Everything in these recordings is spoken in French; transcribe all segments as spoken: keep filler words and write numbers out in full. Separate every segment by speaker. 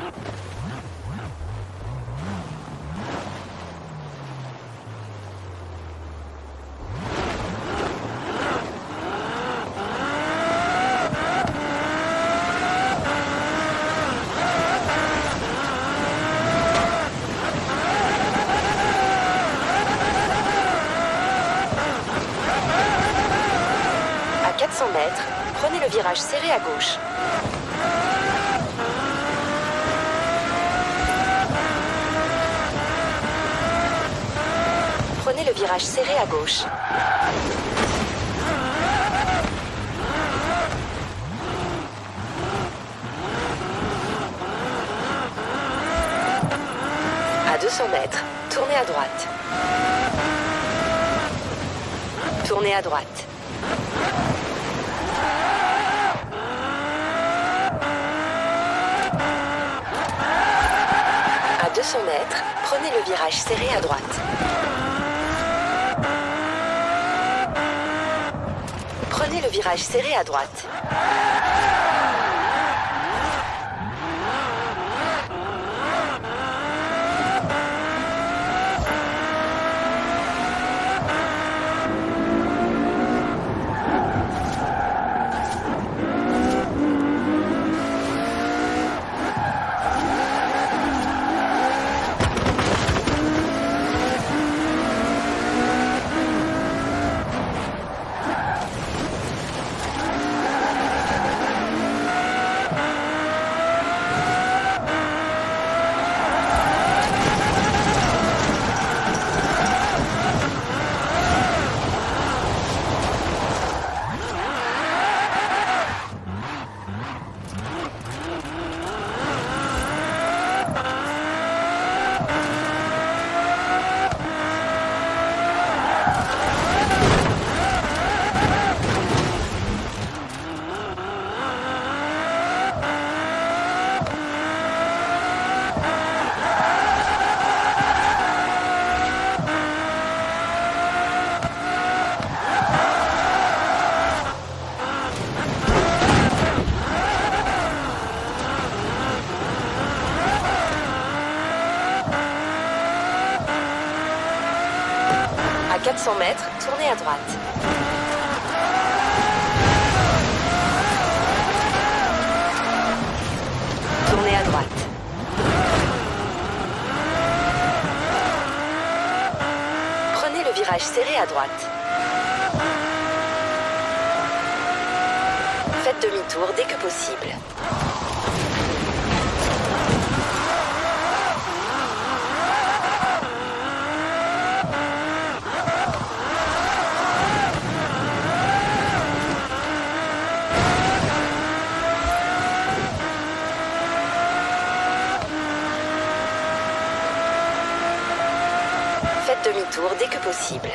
Speaker 1: quatre cents mètres, prenez le virage serré à gauche. Prenez le virage serré à gauche. À deux cents mètres, tournez à droite. Tournez à droite. À deux cents mètres, prenez le virage serré à droite. Prenez le virage serré à droite. À quatre cents mètres, tournez à droite. Tournez à droite. Prenez le virage serré à droite. Faites demi-tour dès que possible. Faites demi-tour dès que possible.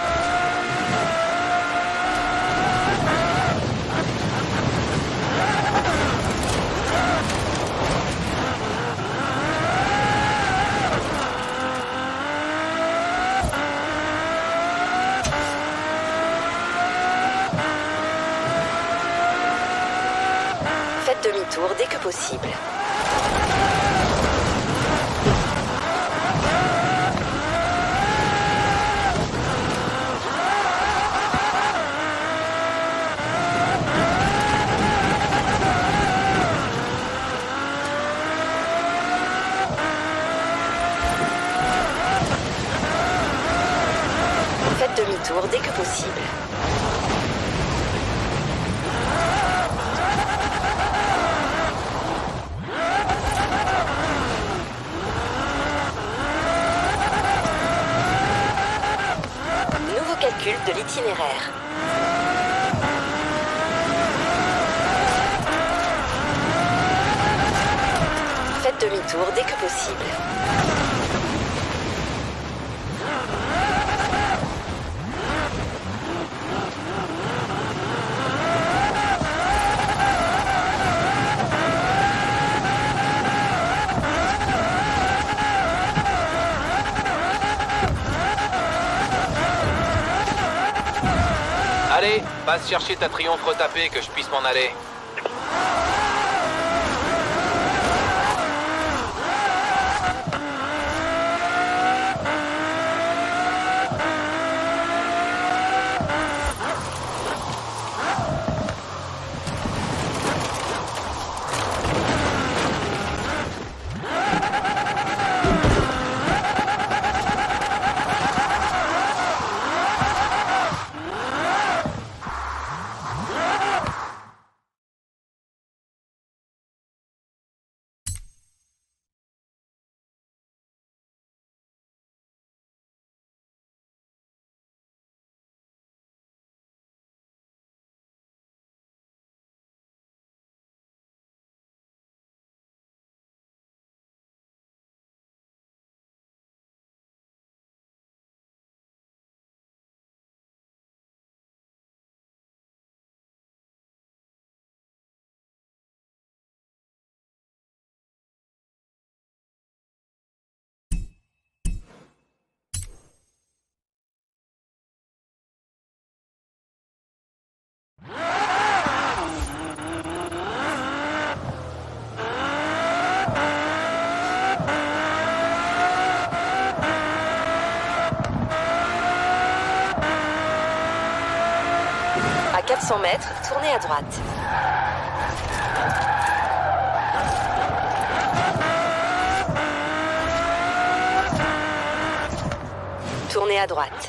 Speaker 1: Faites demi-tour dès que possible. Faites demi-tour dès que possible. Nouveau calcul de l'itinéraire. Faites demi-tour dès que possible.
Speaker 2: Allez, passe chercher ta triomphe retapée que je puisse m'en aller.
Speaker 1: quatre cents mètres, tournez à droite. Tournez à droite.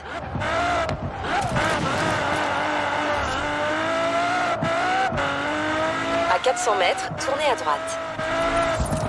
Speaker 1: À quatre cents mètres, tournez à droite.